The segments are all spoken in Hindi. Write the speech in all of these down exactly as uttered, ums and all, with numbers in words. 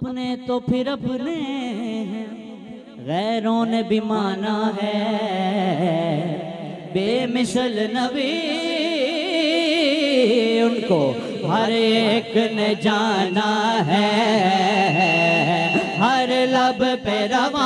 अपने तो फिर अपने हैं, गैरों ने भी माना है। बेमिसल नबी उनको हर एक ने जाना है, हर लब पे रवा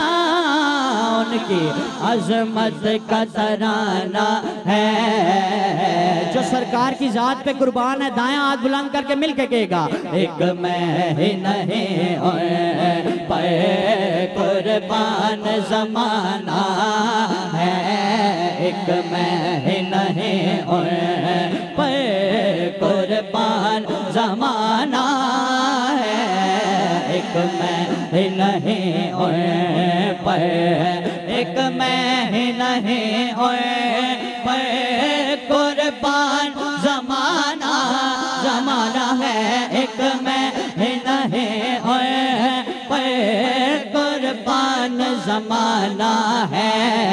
उनकी अजमत का तराना है। जो सरकार की जात पे कुर्बान है, दायां हाथ बुलंद करके मिल के कहेगा, एक मैं ही नहीं पे कुर्बान जमाना है, एक मैं ही नहीं पे कुर्बान जमाना है, एक मैं ही नहीं पे, एक मैं ही नहीं पे कुर्बान जमाना जमाना है, एक मैं ही नहीं पे कुर्बान जमाना है,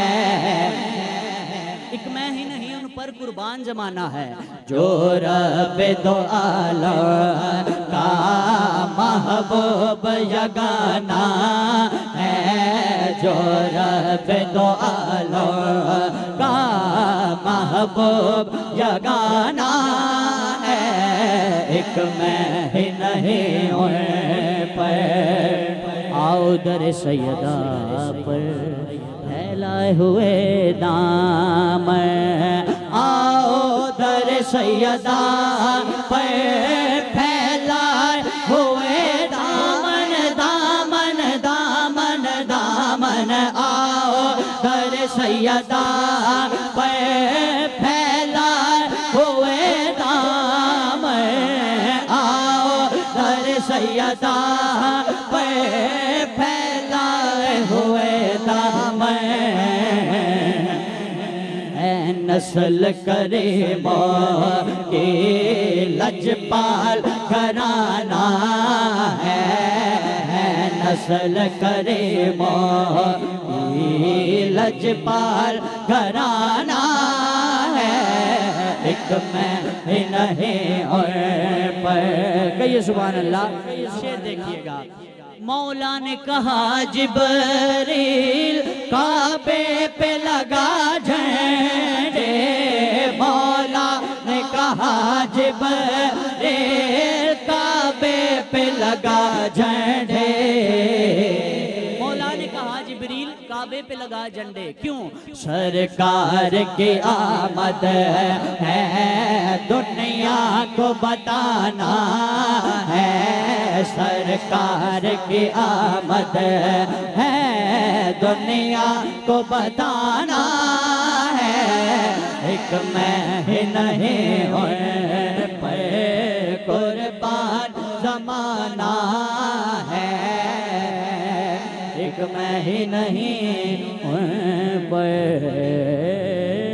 एक मैं ही नहीं उन पर कुर्बान जमाना है। जो रब दो आलम का महबूब यगाना है, जो रब दो आलम का महबूब यगाना है, एक मैं ही नहीं पर आओ दर सैयदा पर फैलाए हुए दाम, आओ दर सैयदा पर फैलाए हुए दामन दामन दामन दामन, आओ दर सैयदा पर फैलाए हुए दाम, आओ दर सैयदा पर फैलाए हुए दाम, नस्ल करीमो के लजपाल घराना है, नस्ल करीमो की लजपाल घराना है, एक मैं ही नहीं पर। कहिए सुभान अल्लाह। शेर देखिएगा, मौला ने कहा जिब्रील काबे पे लगा झंडे, मौला ने कहा जिब्रील काबे पे लगा झंडे, मौला ने कहा जिब्रील काबे पे लगा झंडे, क्यों? सरकार की आमद है दुनिया को बताना है, सरकार की आमद है दुनिया को बताना है, एक मैं ही नहीं पे कुर्बान जमाना है, एक मैं ही नहीं पे